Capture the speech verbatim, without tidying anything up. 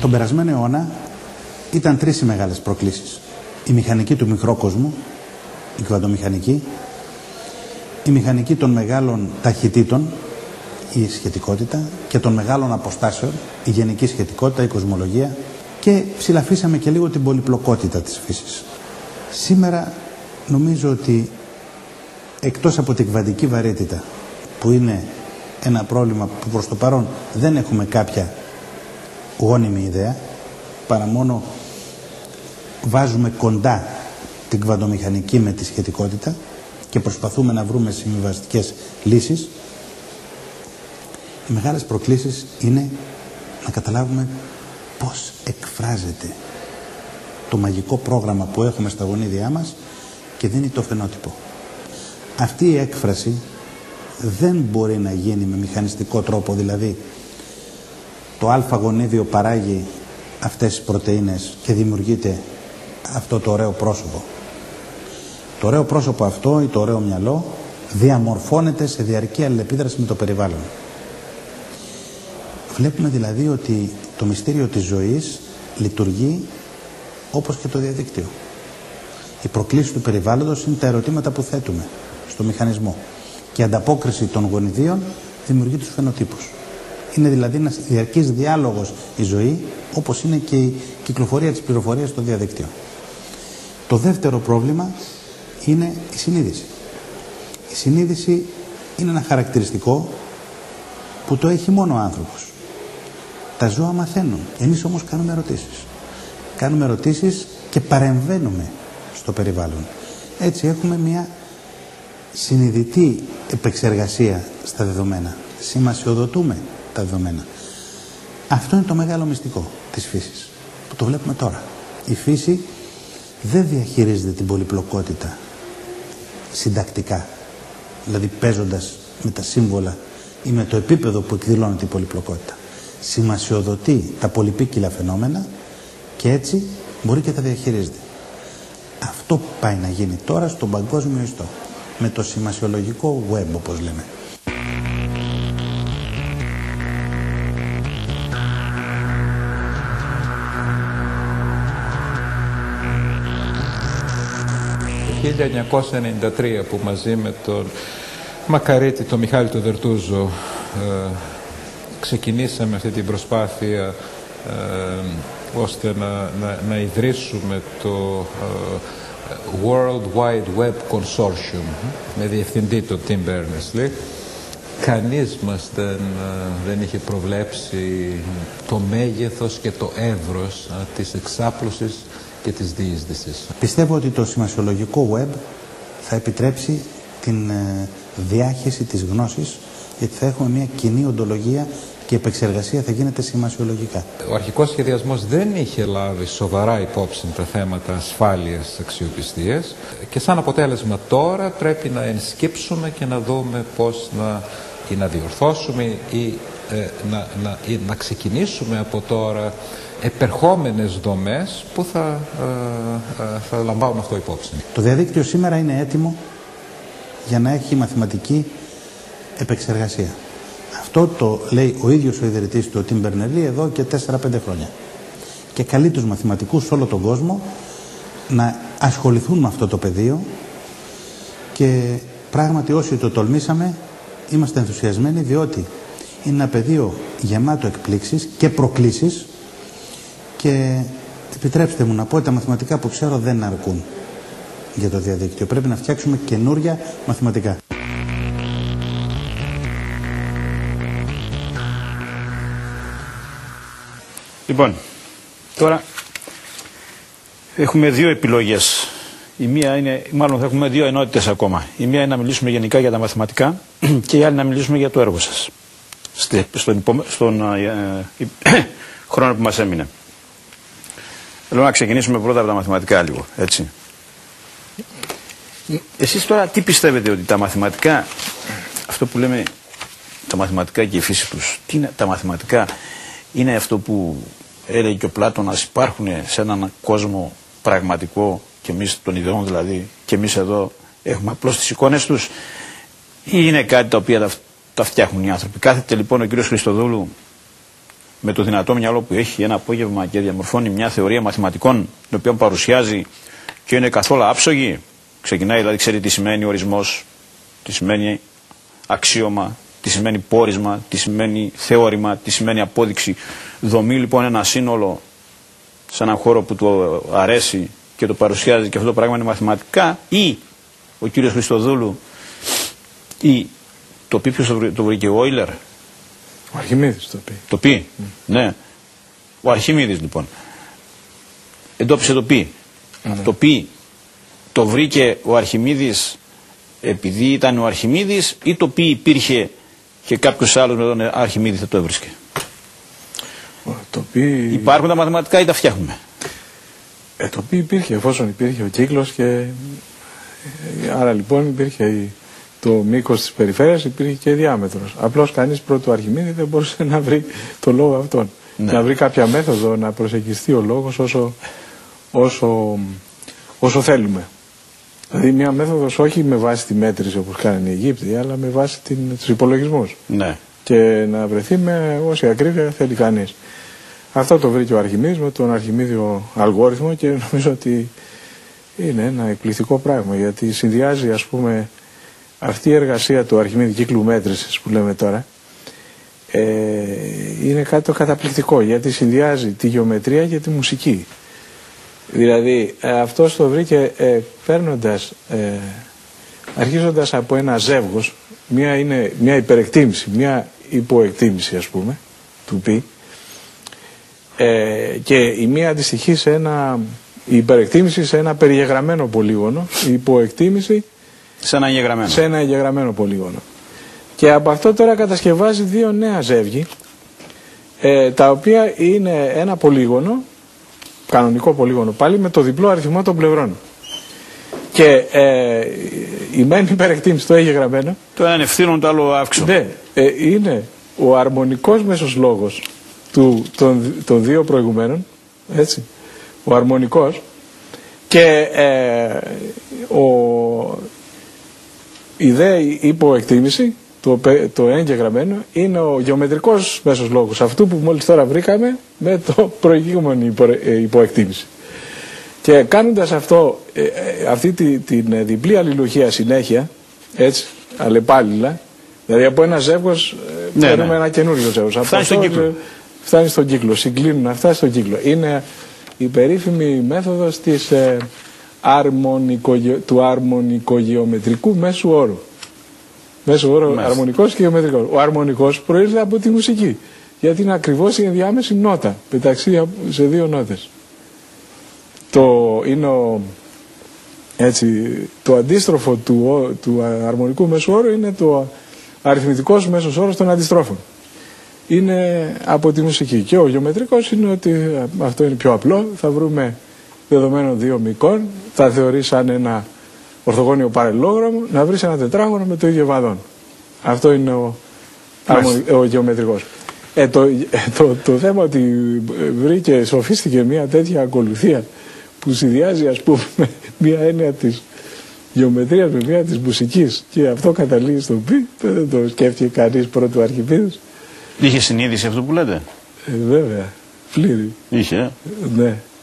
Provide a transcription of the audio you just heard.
Τον περασμένο αιώνα ήταν τρεις οι μεγάλες προκλήσεις. Η μηχανική του μικρόκοσμου, η κβαντομηχανική, η μηχανική των μεγάλων ταχυτήτων, η σχετικότητα, και των μεγάλων αποστάσεων, η γενική σχετικότητα, η κοσμολογία, και ψηλαφίσαμε και λίγο την πολυπλοκότητα της φύσης. Σήμερα νομίζω ότι εκτός από την κβαντική βαρύτητα, που είναι ένα πρόβλημα που προς το παρόν δεν έχουμε κάποια γόνιμη ιδέα, παρά μόνο βάζουμε κοντά την κβαντομηχανική με τη σχετικότητα και προσπαθούμε να βρούμε συμβιβαστικές λύσεις, οι μεγάλες προκλήσεις είναι να καταλάβουμε πώς εκφράζεται το μαγικό πρόγραμμα που έχουμε στα γονίδια μας και δίνει το φαινότυπο. Αυτή η έκφραση δεν μπορεί να γίνει με μηχανιστικό τρόπο, δηλαδή το α γονίδιο παράγει αυτές τις πρωτεΐνες και δημιουργείται αυτό το ωραίο πρόσωπο. Το ωραίο πρόσωπο αυτό ή το ωραίο μυαλό διαμορφώνεται σε διαρκή αλληλεπίδραση με το περιβάλλον. Βλέπουμε δηλαδή ότι το μυστήριο της ζωής λειτουργεί όπως και το διαδίκτυο. Οι προκλήσεις του περιβάλλοντος είναι τα ερωτήματα που θέτουμε στο μηχανισμό και η ανταπόκριση των γονιδίων δημιουργεί τους φαινοτύπους. Είναι δηλαδή ένας διαρκής διάλογος η ζωή, όπως είναι και η κυκλοφορία της πληροφορίας στο διαδίκτυο. Το δεύτερο πρόβλημα είναι η συνείδηση. Η συνείδηση είναι ένα χαρακτηριστικό που το έχει μόνο ο άνθρωπος. Τα ζώα μαθαίνουν. Εμείς όμως κάνουμε ερωτήσεις. Κάνουμε ερωτήσεις και παρεμβαίνουμε στο περιβάλλον. Έτσι έχουμε μια συνειδητή επεξεργασία στα δεδομένα. Σημασιοδοτούμε τα δεδομένα. Αυτό είναι το μεγάλο μυστικό της φύσης, που το βλέπουμε τώρα. Η φύση δεν διαχειρίζεται την πολυπλοκότητα συντακτικά, δηλαδή παίζοντας με τα σύμβολα ή με το επίπεδο που εκδηλώνεται η πολυπλοκότητα. Σημασιοδοτεί τα πολυπίκυλα φαινόμενα και έτσι μπορεί και τα διαχειρίζεται. Αυτό πάει να γίνει τώρα στον παγκόσμιο ιστό, με το σημασιολογικό web, όπως λέμε. Το χίλια εννιακόσια ενενήντα τρία που μαζί με τον Μακαρίτη, τον Μιχάλη τον Δερτούζο, ε, ξεκινήσαμε αυτή την προσπάθεια ε, ώστε να, να, να ιδρύσουμε το ε, World Wide Web Consortium με διευθυντή τον Tim Berners-Lee. Κανείς μας δεν, δεν είχε προβλέψει το μέγεθος και το εύρος α, της εξάπλωσης και της διείσδυσης. Πιστεύω ότι το σημασιολογικό web θα επιτρέψει την ε, διάχυση της γνώσης, γιατί θα έχουμε μια κοινή οντολογία και η επεξεργασία θα γίνεται σημασιολογικά. Ο αρχικός σχεδιασμός δεν είχε λάβει σοβαρά υπόψη τα θέματα ασφάλειας, αξιοπιστίας, και σαν αποτέλεσμα τώρα πρέπει να ενσκύψουμε και να δούμε πώς να, ή να διορθώσουμε ή ε, να, να, ή να ξεκινήσουμε από τώρα επερχόμενες δομές που θα, ε, ε, θα λαμβάνουν αυτό υπόψη. Το διαδίκτυο σήμερα είναι έτοιμο για να έχει μαθηματική επεξεργασία. Αυτό το λέει ο ίδιος ο ιδρυτής του, ο Tim Berners-Lee, εδώ και τέσσερα πέντε χρόνια. Και καλεί τους μαθηματικούς σε όλο τον κόσμο να ασχοληθούν με αυτό το πεδίο και πράγματι όσοι το τολμήσαμε είμαστε ενθουσιασμένοι, διότι είναι ένα πεδίο γεμάτο εκπλήξεις και προκλήσεις και επιτρέψτε μου να πω ότι τα μαθηματικά που ξέρω δεν αρκούν για το διαδίκτυο. Πρέπει να φτιάξουμε καινούρια μαθηματικά. Λοιπόν, τώρα έχουμε δύο επιλογές. Η μία είναι, μάλλον θα έχουμε δύο ενότητες ακόμα. Η μία είναι να μιλήσουμε γενικά για τα μαθηματικά και η άλλη να μιλήσουμε για το έργο σας. Στον, υπο, στον ε, ε, χρόνο που μας έμεινε. Θέλω να ξεκινήσουμε πρώτα από τα μαθηματικά λίγο, έτσι. Εσείς τώρα τι πιστεύετε ότι τα μαθηματικά, αυτό που λέμε τα μαθηματικά και η φύση τους, τι είναι τα μαθηματικά? Είναι αυτό που έλεγε και ο Πλάτωνας, υπάρχουν σε έναν κόσμο πραγματικό και εμείς των ιδεών δηλαδή, και εμείς εδώ έχουμε απλώς τις εικόνες τους, ή είναι κάτι τα οποία τα, τα φτιάχνουν οι άνθρωποι? Κάθεται λοιπόν ο κύριος Χριστοδούλου με το δυνατό μυαλό που έχει ένα απόγευμα και διαμορφώνει μια θεωρία μαθηματικών την οποία παρουσιάζει και είναι καθόλου άψογη. Ξεκινάει, δηλαδή ξέρει τι σημαίνει ορισμός, τι σημαίνει αξίωμα, τι σημαίνει πόρισμα, τι σημαίνει θεώρημα, τι σημαίνει απόδειξη. Δομεί λοιπόν ένα σύνολο σε έναν χώρο που του αρέσει και το παρουσιάζει και αυτό το πράγμα είναι μαθηματικά, ή ο κύριος Χριστοδούλου ή το πει ποιος το βρήκε, ο Όιλερ. Ο Αρχιμίδης το πει. Το πει, mm. ναι. Ο Αρχιμίδης λοιπόν εντόπισε το πει. Mm. Το πει το βρήκε ο Αρχιμίδης επειδή ήταν ο Αρχιμίδης, ή το πει υπήρχε και κάποιος άλλος με τον Αρχιμίδη θα το έβρισκε. Το πει... Υπάρχουν τα μαθηματικά ή τα φτιάχνουμε? Ε, το πει υπήρχε, εφόσον υπήρχε ο κύκλος και άρα λοιπόν υπήρχε το μήκος της περιφέρειας, υπήρχε και η διάμετρος. Απλώς κανείς πρώτου Αρχιμίδη δεν μπορούσε να βρει το λόγο αυτόν. Ναι. Να βρει κάποια μέθοδο να προσεγγιστεί ο λόγος όσο, όσο, όσο θέλουμε. Δηλαδή μια μέθοδος όχι με βάση τη μέτρηση όπως κάνανε οι Αιγύπτιοι, αλλά με βάση την, τους υπολογισμούς. Ναι. Και να βρεθεί με όση ακρίβεια θέλει κανείς. Αυτό το βρήκε ο Αρχιμίδης με τον Αρχιμίδιο αλγόριθμο και νομίζω ότι είναι ένα εκπληκτικό πράγμα, γιατί συνδυάζει, ας πούμε, αυτή η εργασία του Αρχιμίδη κύκλου μέτρησης που λέμε τώρα, ε, είναι κάτι το καταπληκτικό, γιατί συνδυάζει τη γεωμετρία και τη μουσική. Δηλαδή ε, αυτός το βρήκε ε, παίρνοντας, ε, αρχίζοντας από ένα ζεύγος, μια είναι μια υπερεκτίμηση, μια υποεκτίμηση ας πούμε του πι, ε, και η μία αντιστοιχεί σε ένα, η υπερεκτίμηση σε ένα περιεγραμμένο πολύγωνο, η υποεκτίμηση σε ένα εγγεγραμμένο. σε ένα εγγεγραμμένο πολύγωνο. Και από αυτό τώρα κατασκευάζει δύο νέα ζεύγη, ε, τα οποία είναι ένα πολύγωνο, κανονικό πολύγωνο πάλι, με το διπλό αριθμό των πλευρών. Και ε, η μεν υπερεκτίμηση, το εγγεγραμμένο, το ένα είναι ευθύνων, το άλλο αύξο. Ναι, ε, είναι ο αρμονικός μέσος λόγος του, των, των δύο προηγουμένων, έτσι, ο αρμονικός, και ε, ο, η δε υποεκτίμηση, το, το εγγεγραμμένο, είναι ο γεωμετρικός μέσος λόγος αυτού που μόλις τώρα βρήκαμε με το προηγούμενο υπο, ε, υποεκτίμηση. Και κάνοντας αυτό, ε, ε, αυτή τη, την διπλή αλληλουχία συνέχεια, έτσι, αλλεπάλληλα, δηλαδή από ένα ζεύγος ε, ναι, παίρνουμε ναι. ένα καινούριο ζεύγος. Φτάνει στον κύκλο. Φτάνει στον κύκλο, συγκλίνουν αυτά στον κύκλο. Είναι η περίφημη μέθοδος της, ε, αρμονικο, του αρμονικογεωμετρικού μέσου όρου. Μέσου όρου αρμονικός και γεωμετρικός. Ο αρμονικός προήλθε από τη μουσική, γιατί είναι ακριβώς η ενδιάμεση νότα μεταξύ σε δύο νότες. Το, είναι ο, έτσι, το αντίστροφο του, του αρμονικού μέσου όρου είναι το αριθμητικός μέσος όρος των αντιστρόφων. Είναι από τη μουσική. Και ο γεωμετρικός είναι ότι αυτό είναι πιο απλό. Θα βρούμε δεδομένο δύο μυκών, θα θεωρείς σαν ένα ορθογώνιο παραλληλόγραμμο, να βρεις ένα τετράγωνο με το ίδιο βαδόν. Αυτό είναι ο, ο, ο γεωμετρικός. Ε, το, το, το θέμα ότι βρήκε, σοφίστηκε μια τέτοια ακολουθία που συνδυάζει, ας πούμε, μια έννοια της γεωμετρίας με μια της μουσικής, και αυτό καταλήγει στο πι, δεν το σκέφτηκε κανείς πρώτου Αρχιμίδης. Είχε συνείδηση αυτό που λέτε? Ε, βέβαια, πλήρη. Είχε. Ναι.